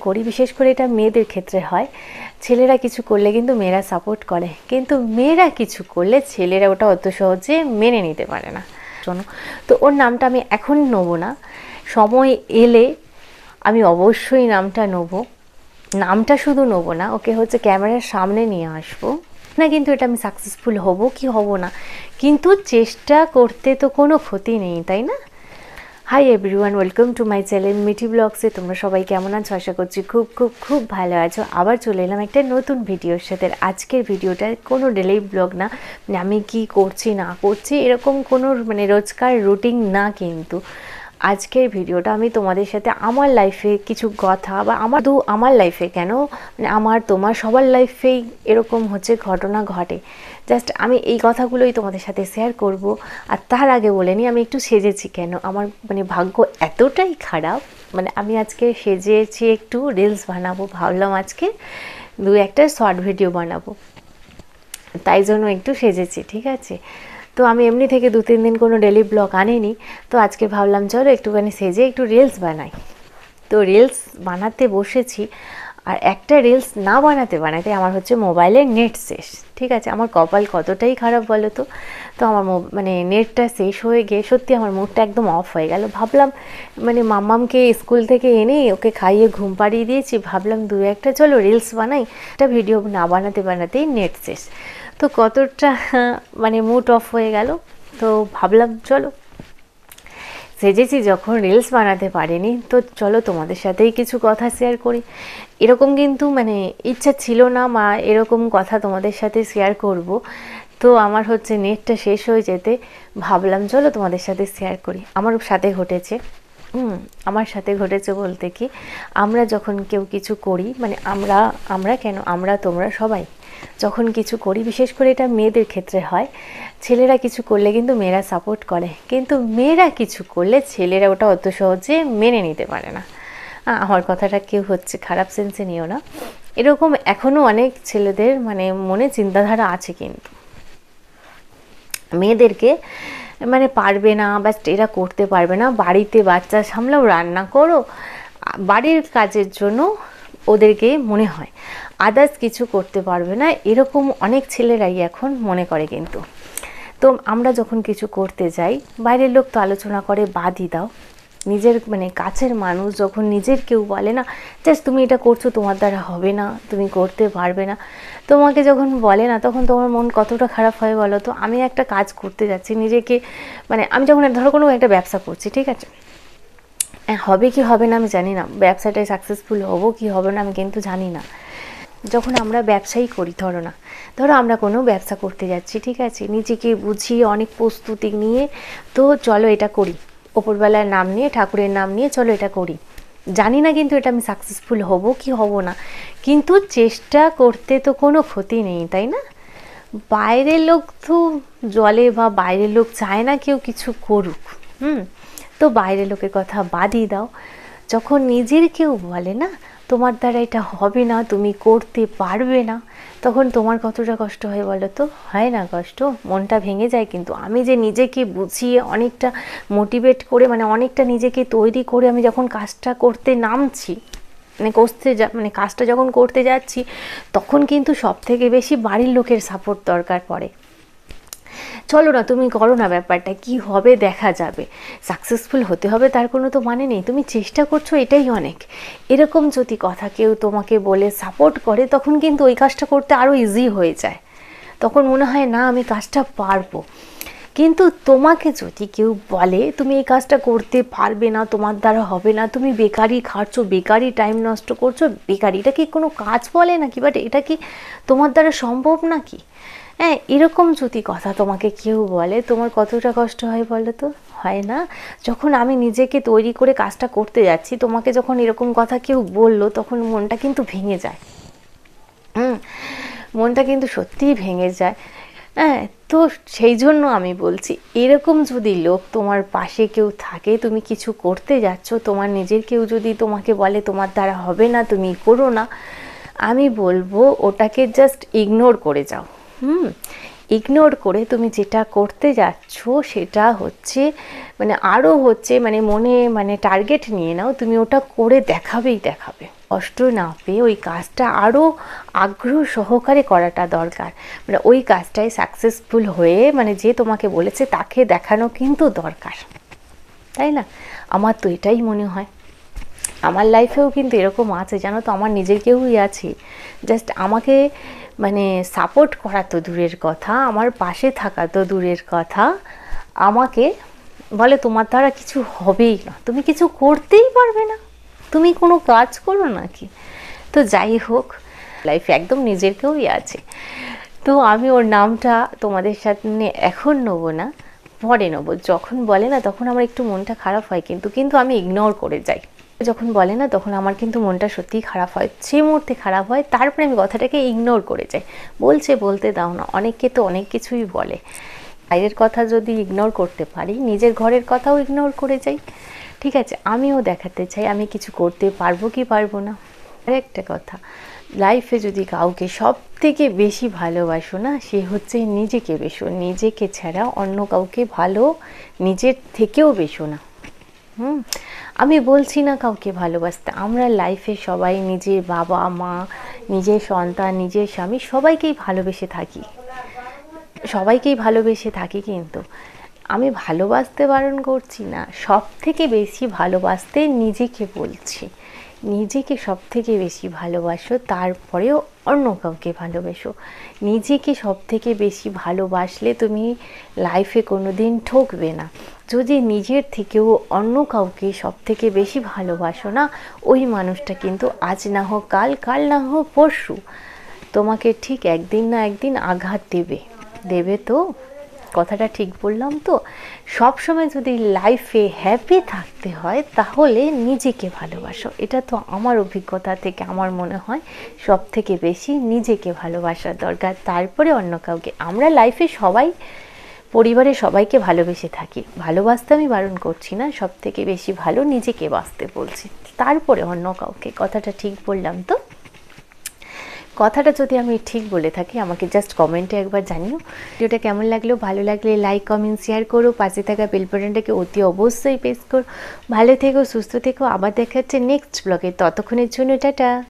করি, বিশেষ করে এটা মেয়েদের ক্ষেত্রে হয়, ছেলেরা কিছু করলে কিন্তু মেয়েরা সাপোর্ট করে, কিন্তু মেয়েরা কিছু করলে ছেলেরা ওটা অত সহজে মেনে নিতে পারে না। শোনো, তো ওর নামটা আমি এখন নেবো না, সময় এলে আমি অবশ্যই নামটা নেবো। নামটা শুধু নেবো না, ওকে হচ্ছে ক্যামেরার সামনে নিয়ে আসবো না, কিন্তু এটা আমি সাকসেসফুল হব কি হব না, কিন্তু চেষ্টা করতে তো কোনো ক্ষতি নেই, তাই না? Hi everyone, welcome to my channel Mithi ব্লগসে। তোমরা সবাই কেমন আছো? আশা করছি খুব খুব খুব ভালো আছো। আবার চলে এলাম একটা নতুন ভিডিওর সাথে। আজকের ভিডিওটা কোনো ডেলি ব্লগ না, মানে আমি কি করছি না করছি এরকম কোনো মানে রোজকার রুটিন না, কিন্তু আজকের ভিডিওটা আমি তোমাদের সাথে আমার লাইফে কিছু কথা বা আমার লাইফে কেন, মানে আমার তোমার সবার লাইফেই এরকম হচ্ছে ঘটনা ঘটে, জাস্ট আমি এই কথাগুলোই তোমাদের সাথে শেয়ার করব। আর তার আগে বলে নিই আমি একটু সেজেছি কেন। আমার মানে ভাগ্য এতটাই খারাপ, মানে আমি আজকে সেজেছি একটু রিলস বানাবো, ভাবলাম আজকে দু একটা শর্ট ভিডিও বানাবো, তাই জন্য একটু সেজেছি, ঠিক আছে? তো আমি এমনি থেকে 2-3 দিন কোনো ডেলি ব্লগ আনিনি, তো আজকে ভাবলাম চলো একটুখানি সেজে একটু রিলস বানাই। তো রিলস বানাতে বসেছি, আর একটা রিলস না বানাতে বানাতে আমার হচ্ছে মোবাইলের নেট শেষ, ঠিক আছে? আমার কপাল কতটাই খারাপ বলো তো। তো আমার মানে নেটটা শেষ হয়ে গিয়ে সত্যি আমার মুডটা একদম অফ হয়ে গেল। ভাবলাম মানে মাম্মামকে স্কুল থেকে এনে ওকে খাইয়ে ঘুম পাড়িয়ে দিয়েছি, ভাবলাম দু একটা চলো রিলস বানাই, একটা ভিডিও না বানাতে বানাতেই নেট শেষ। তো কতটা মানে মুড অফ হয়ে গেল। তো ভাবলাম চলো সেজেছি যখন, রিলস বানাতে পারিনি, তো চলো তোমাদের সাথেই কিছু কথা শেয়ার করি। এরকম কিন্তু মানে ইচ্ছা ছিল না মা এরকম কথা তোমাদের সাথে শেয়ার করব, তো আমার হচ্ছে নেটটা শেষ হয়ে যেতে ভাবলাম চলো তোমাদের সাথে শেয়ার করি। আমার সাথে ঘটেছে, আমার সাথে ঘটেছে বলতে কি, আমরা যখন কেউ কিছু করি, মানে আমরা কেন, আমরা তোমরা সবাই যখন কিছু করি, বিশেষ করে এটা মেয়েদের ক্ষেত্রে হয়, ছেলেরা কিছু করলে কিন্তু মেয়েরা সাপোর্ট করে, কিন্তু মেয়েরা কিছু করলে ছেলেরা ওটা অত সহজে মেনে নিতে পারে না। আমার কথাটা কেউ হচ্ছে খারাপ সেন্সে নিও না, এরকম এখনও অনেক ছেলেদের মানে মনে চিন্তাধারা আছে, কিন্তু মেয়েদেরকে মানে পারবে না, বা এরা করতে পারবে না, বাড়িতে বাচ্চা সামলাও, রান্না করো, বাড়ির কাজের জন্য ওদেরকে মনে হয়, আদার্স কিছু করতে পারবে না, এরকম অনেক ছেলেরাই এখন মনে করে। কিন্তু তো আমরা যখন কিছু করতে যাই, বাইরের লোক তো আলোচনা করে, বাদই দাও, নিজের মানে কাছের মানুষ যখন নিজের কেউ বলে না জাস্ট তুমি এটা করছো, তোমার দ্বারা হবে না, তুমি করতে পারবে না, তোমাকে যখন বলে না, তখন তোমার মন কতটা খারাপ হয় বলো তো। আমি একটা কাজ করতে যাচ্ছি নিজেকে, মানে আমি যখন ধরো কোনো একটা ব্যবসা করছি, ঠিক আছে, হবে কি হবে না আমি জানি না, ব্যবসাটায় সাকসেসফুল হবো কি হবে না আমি কিন্তু জানি না। যখন আমরা ব্যবসাই করি, ধরো আমরা কোনো ব্যবসা করতে যাচ্ছি, ঠিক আছে, নিজেকে বুঝিয়ে অনেক প্রস্তুতি নিয়ে, তো চলো এটা করি, ওপরবেলার নাম নিয়ে, ঠাকুরের নাম নিয়ে চলো এটা করি, জানি না কিন্তু এটা আমি সাকসেসফুল হব কি হব না, কিন্তু চেষ্টা করতে তো কোনো ক্ষতি নেই, তাই না? বাইরের লোক তো জলে, বা বাইরের লোক চায় না কেউ কিছু করুক, তো বাইরের লোকের কথা বাদই দাও, যখন নিজের কেউ বলে না তোমার দ্বারা এটা হবে না, তুমি করতে পারবে না, তখন তোমার কতটা কষ্ট হয় বলো তো? হয় না কষ্ট? মনটা ভেঙে যায়। কিন্তু আমি যে নিজেকে বুঝিয়ে অনেকটা মোটিভেট করে, মানে অনেকটা নিজেকে তৈরি করে আমি যখন কাজটা করতে নামছি, মানে কাজটা যখন করতে যাচ্ছি, তখন কিন্তু সব থেকে বেশি বাড়ির লোকের সাপোর্ট দরকার পড়ে। চলো না তুমি করো না, ব্যাপারটা কি হবে দেখা যাবে, সাকসেসফুল হতে হবে তার কোনো তো মানে নেই, তুমি চেষ্টা করছো এটাই অনেক, এরকম যদি কথা কেউ তোমাকে বলে সাপোর্ট করে, তখন কিন্তু ওই কাজটা করতে আরও ইজি হয়ে যায়, তখন মনে হয় না আমি কাজটা পারবো। কিন্তু তোমাকে যদি কেউ বলে তুমি এই কাজটা করতে পারবে না, তোমার দ্বারা হবে না, তুমি বেকারি খাচ্ছো, বেকারি টাইম নষ্ট করছো, বেকারি, এটা কি কোনো কাজ বলে নাকি? বাট এটা কি তোমার দ্বারা সম্ভব নাকি? হ্যাঁ, এরকম যদি কথা তোমাকে কেউ বলে, তোমার কতটা কষ্ট হয় বলো তো? হয় না? যখন আমি নিজেকে তৈরি করে কাজটা করতে যাচ্ছি, তোমাকে যখন এরকম কথা কেউ বললো, তখন মনটা কিন্তু ভেঙে যায়, মনটা কিন্তু সত্যিই ভেঙে যায়। হ্যাঁ, তো সেই জন্য আমি বলছি, এরকম যদি লোক তোমার পাশে কেউ থাকে, তুমি কিছু করতে যাচ্ছ, তোমার নিজের কেউ যদি তোমাকে বলে তোমার দ্বারা হবে না, তুমি করো না, আমি বলবো ওটাকে জাস্ট ইগনোর করে যাও। ইগনোর করে তুমি যেটা করতে যাচ্ছ সেটা হচ্ছে মানে আরও হচ্ছে মানে মনে মানে টার্গেট নিয়ে নাও, তুমি ওটা করে দেখাবেই দেখাবে। কষ্ট না পেয়ে ওই কাজটা আরও আগ্রহ সহকারে করাটা দরকার, মানে ওই কাজটাই সাকসেসফুল হয়ে মানে যে তোমাকে বলেছে তাকে দেখানো কিন্তু দরকার, তাই না? আমার তো এটাই মনে হয়। আমার লাইফেও কিন্তু এরকম আছে জানো তো, আমার নিজের কেউই আছে জাস্ট আমাকে মানে সাপোর্ট করা তো দূরের কথা, আমার পাশে থাকা তো দূরের কথা, আমাকে বলে তোমার দ্বারা কিছু হবেই না, তুমি কিছু করতেই পারবে না, তুমি কোনো কাজ করো নাকি। তো যাই হোক, লাইফে একদম নিজের কেউই আছে। তো আমি ওর নামটা তোমাদের সামনে এখন নেবো না, পরে নেবো। যখন বলে না তখন আমার একটু মনটা খারাপ হয়, কিন্তু আমি ইগনোর করে যাই। যখন বলে না তখন আমার কিন্তু মনটা সত্যিই খারাপ হয়, যে মুহূর্তে খারাপ হয় তারপরে আমি কথাটাকে ইগনোর করে যাই, বলতে দাও না। অনেকে তো অনেক কিছুই বলে, বাইরের কথা যদি ইগনোর করতে পারি নিজের ঘরের কথাও ইগনোর করে যাই। ঠিক আছে, আমিও দেখাতে চাই আমি কিছু করতে পারবো কি পারবো না। আর একটা কথা, লাইফে যদি কাউকে সব থেকে বেশি ভালোবাসো না, সে হচ্ছে নিজেকে বেশো। নিজেকে ছাড়া অন্য কাউকে ভালো নিজের থেকেও বেশো না। আমি বলছি না কাউকে ভালোবাসতে, আমরা লাইফে সবাই নিজের বাবা মা, নিজের সন্তান, নিজের স্বামী সবাইকেই ভালোবেসে থাকি, কিন্তু আমি ভালোবাসতে বারণ করছি না, সব থেকে বেশি ভালোবাসতে নিজেকে বলছি। নিজেকে সব থেকে বেশি ভালোবাসো, তারপরেও অন্য কাউকে ভালোবাসো। নিজেকে সব থেকে বেশি ভালোবাসলে তুমি লাইফে কোনো দিন ঠকবে না। যদি নিজের থেকেও অন্য কাউকে সব থেকে বেশি ভালোবাসো না, ওই মানুষটা কিন্তু আজ না হোক কাল, কাল না হোক পরশু তোমাকে ঠিক একদিন না একদিন আঘাত দেবে। তো কথাটা ঠিক বললাম তো? সবসময় যদি লাইফে হ্যাপি থাকতে হয় তাহলে নিজেকে ভালোবাসো। এটা তো আমার অভিজ্ঞতা থেকে আমার মনে হয় সব থেকে বেশি নিজেকে ভালোবাসার দরকার, তারপরে অন্য কাউকে। আমরা লাইফে সবাই পরিবারে সবাইকে ভালোবেসে থাকি, ভালোবাসতে আমি বারণ করছি না, সব থেকে বেশি ভালো নিজেকে বাসতে বলছি, তারপরে অন্য কাউকে। কথাটা ঠিক বললাম তো? কথাটা যদি আমি ঠিক বলে থাকি আমাকে জাস্ট কমেন্টে একবার জানিও। ভিডিওটা কেমন লাগলো, ভালো লাগলে লাইক কমেন্ট শেয়ার করো, পাশে থাকা বেল বাটনটাকে অতি অবশ্যই প্রেস করো। ভালো থেকো, সুস্থ থেকো, আবার দেখা হচ্ছে নেক্সট ব্লগে, ততক্ষণের জন্য টাটা।